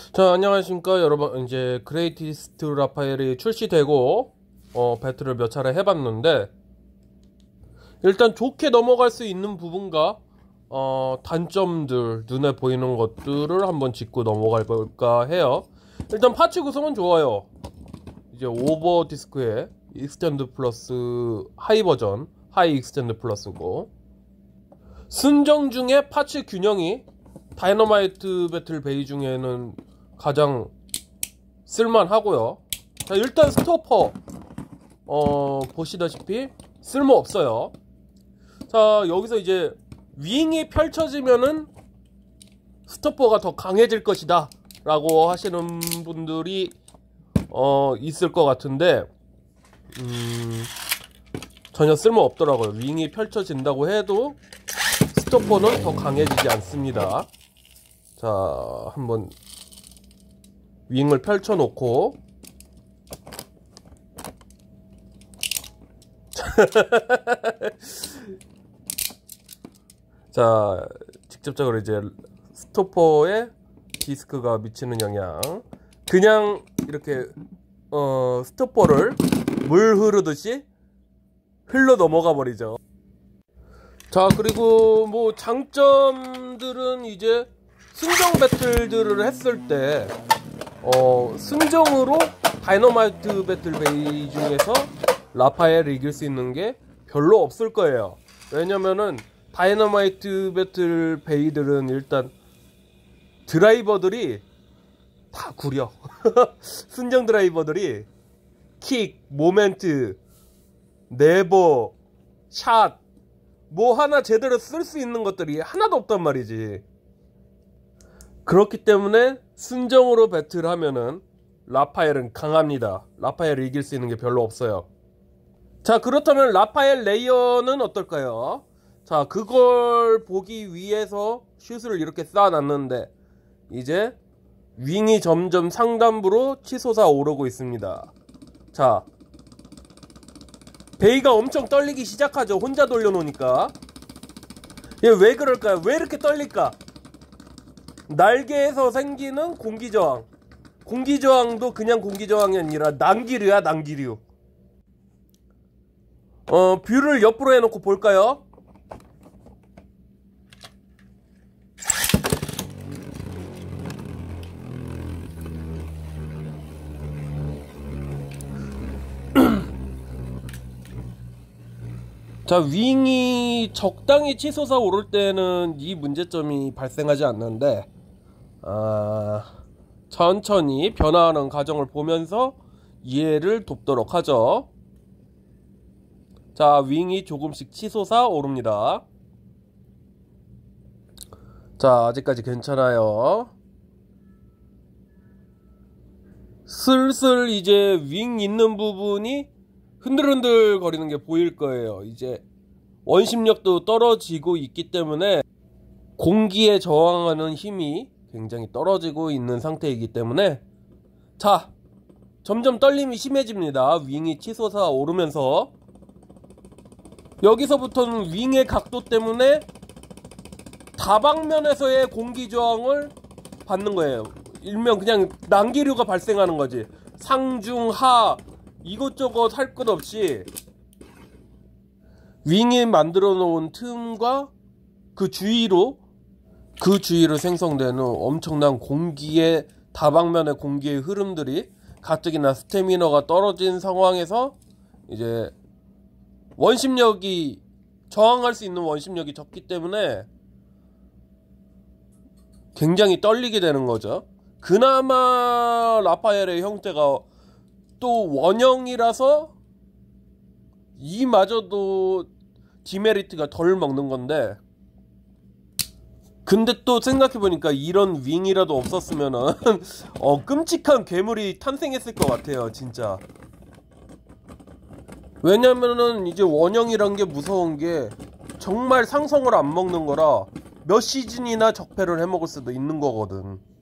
자, 안녕하십니까 여러분. 이제 그레이티스트 라파엘이 출시되고 배틀을 몇 차례 해봤는데, 일단 좋게 넘어갈 수 있는 부분과 단점들, 눈에 보이는 것들을 한번 짚고 넘어가 볼까 해요. 일단 파츠 구성은 좋아요. 이제 오버 디스크의 익스텐드 플러스 하이 버전, 하이 익스텐드 플러스고, 순정 중에 파츠 균형이 다이너마이트 배틀 베이 중에는 가장 쓸만하고요. 자, 일단 스토퍼 보시다시피 쓸모 없어요. 자, 여기서 이제 윙이 펼쳐지면은 스토퍼가 더 강해질 것이다 라고 하시는 분들이 있을 것 같은데, 전혀 쓸모 없더라고요. 윙이 펼쳐진다고 해도 스토퍼는 더 강해지지 않습니다. 자, 한번 윙을 펼쳐 놓고 자, 직접적으로 이제 스토퍼에 디스크가 미치는 영향, 그냥 이렇게 스토퍼를 물 흐르듯이 흘러 넘어가 버리죠. 자, 그리고 뭐 장점들은 이제 순정 배틀들을 했을 때 순정으로 다이너마이트 배틀 베이 중에서 라파엘을 이길 수 있는 게 별로 없을 거예요. 왜냐면은 다이너마이트 배틀 베이들은 일단 드라이버들이 다 구려. 순정 드라이버들이 킥, 모멘트, 네버, 샷, 뭐 하나 제대로 쓸 수 있는 것들이 하나도 없단 말이지. 그렇기 때문에 순정으로 배틀하면은 라파엘은 강합니다. 라파엘을 이길 수 있는 게 별로 없어요. 자, 그렇다면 라파엘 레이어는 어떨까요? 자, 그걸 보기 위해서 슛을 이렇게 쌓아놨는데, 이제 윙이 점점 상단부로 치솟아 오르고 있습니다. 자, 베이가 엄청 떨리기 시작하죠. 혼자 돌려놓으니까. 얘 왜 그럴까요? 왜 이렇게 떨릴까? 날개에서 생기는 공기저항. 공기저항도 그냥 공기저항이 아니라 난기류야, 난기류. 뷰를 옆으로 해놓고 볼까요? 자, 윙이 적당히 치솟아 오를 때는 이 문제점이 발생하지 않는데, 천천히 변화하는 과정을 보면서 이해를 돕도록 하죠. 자, 윙이 조금씩 치솟아 오릅니다. 자, 아직까지 괜찮아요. 슬슬 이제 윙 있는 부분이 흔들흔들 거리는 게 보일 거예요. 이제 원심력도 떨어지고 있기 때문에 공기에 저항하는 힘이 굉장히 떨어지고 있는 상태이기 때문에, 자, 점점 떨림이 심해집니다. 윙이 치솟아 오르면서 여기서부터는 윙의 각도 때문에 다방면에서의 공기 저항을 받는 거예요. 일명 그냥 난기류가 발생하는 거지. 상중 하 이것저것 할 것 없이 윙이 만들어 놓은 틈과 그 주위로 생성되는 엄청난 공기의 다방면의 공기의 흐름들이 가뜩이나 스태미너가 떨어진 상황에서 이제 원심력이 저항할 수 있는 원심력이 적기 때문에 굉장히 떨리게 되는 거죠. 그나마 라파엘의 형태가 또 원형이라서 이마저도 디메리트가 덜 먹는 건데, 근데 또 생각해보니까 이런 윙이라도 없었으면은 끔찍한 괴물이 탄생했을 것 같아요, 진짜. 왜냐면은 이제 원형이란 게 무서운 게 정말 상성을 안 먹는 거라 몇 시즌이나 적폐를 해먹을 수도 있는 거거든.